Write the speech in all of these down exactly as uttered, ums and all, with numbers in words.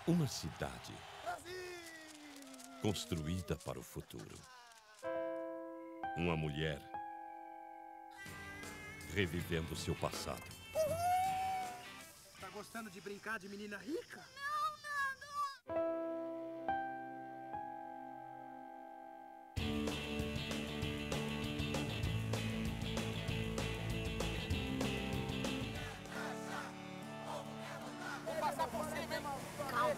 Uma cidade construída para o futuro. Uma mulher revivendo seu passado. Tá gostando de brincar de menina rica? Vou passar por cima, hein? Calma,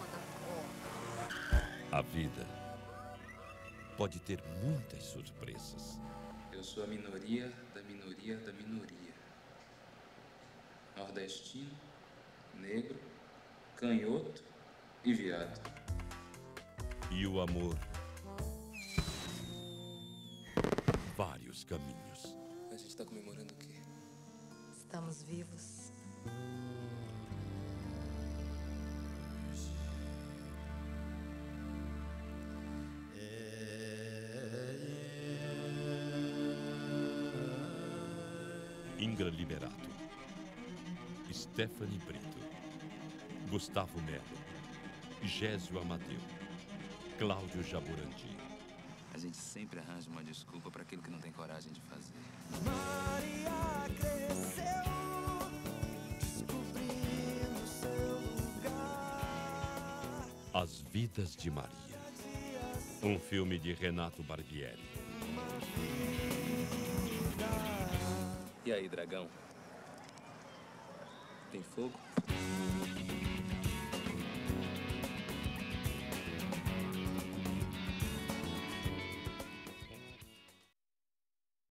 A vida pode ter muitas surpresas. Eu sou a minoria da minoria da minoria. Nordestino, negro, canhoto e viado. E o amor, vários caminhos. A gente tá comemorando o quê? Estamos vivos. Ingra Liberato, Stephanie Brito, Gustavo Melo, Gésio Amadeu, Cláudio Jaborandi. A gente sempre arranja uma desculpa para aquilo que não tem coragem de fazer. Maria cresceu, descobrindo seu lugar. As Vidas de Maria. Um filme de Renato Barbieri. E aí, dragão? Tem fogo?